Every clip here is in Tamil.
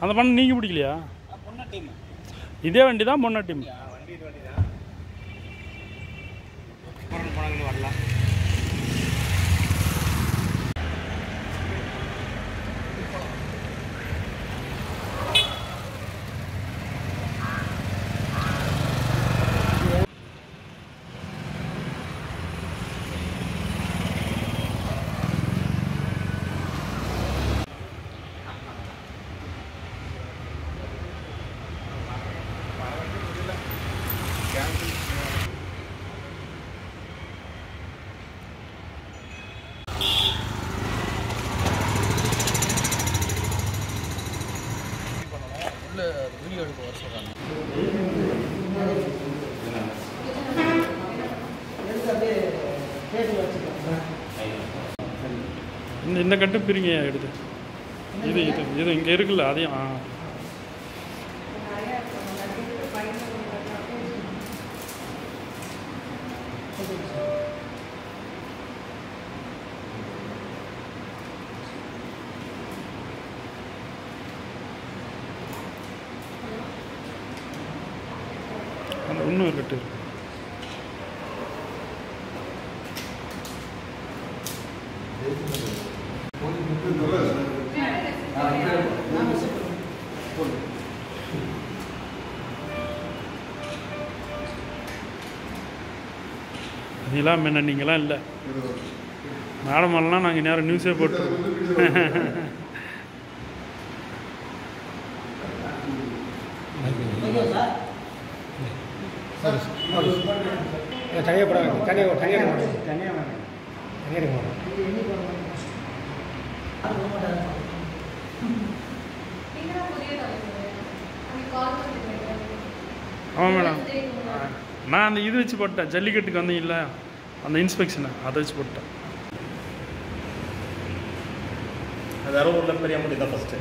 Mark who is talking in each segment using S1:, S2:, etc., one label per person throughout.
S1: அந்த பண்ண நீங்கள் பிடிக்கலையா? இதே வண்டி தான் பொண்ணா டீம்.
S2: வரலாம். வீடியோ எடுக்க வர சொல்கிறாங்க.
S1: இந்த கட்டு பிரிங்க எடுத்து. இது இது இது இங்கே இருக்குல்ல அதையும். அந்த இன்னும் ஒரு கட்டு இருக்கு. இதெல்லாம் என்ன நீங்களாம் இல்லை மேடமெல்லாம் நாங்கள் நேரம் நியூஸே போட்டுருவோம்.
S2: தனியாக போட தனியாக தனியாக
S1: ஆமாம் மேடம், நான் அந்த இது வச்சு போட்டேன். ஜல்லிக்கட்டுக்கு வந்தீங்கல்ல அந்த இன்ஸ்பெக்ஷனை அதை வச்சு போட்டேன்.
S3: அது அரூரில் பெரிய முடி தான் ஃபஸ்ட்டு.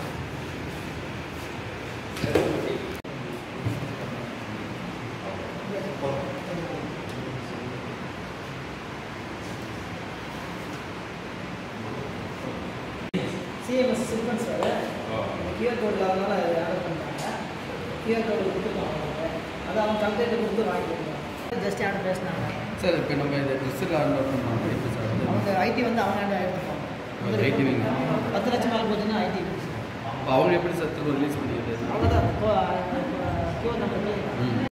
S4: சிஎம்எஸ் சீக்வன்ஸ் வேறு கியூஆர் கோடில் அதனால ஆர்டர் பண்ணுறாங்க. கியூஆர் கோடு கொடுத்துருக்கோம் அவங்க, அதை அவங்க கம்ப்ளைண்ட் கொடுத்து வாங்கிக்கிறாங்க. ஜஸ்ட் யாரும் பேசினாங்க
S2: சார். இப்போ நம்ம இந்த ட்ரெஸ்ஸில் ஆர்டர் பண்ணுறோம் எப்படி சார்?
S4: அவங்க ஐடி வந்து அவங்க ஹேண்ட் எடுத்துப்பாங்க. 10 லட்சம் மேலே போச்சுன்னா ஐடி.
S2: அவங்க எப்படி சார் ரிலீஸ் பண்ணிடுறது?
S4: அவ்வளோதான். இப்போ கியூஆர் நம்பர்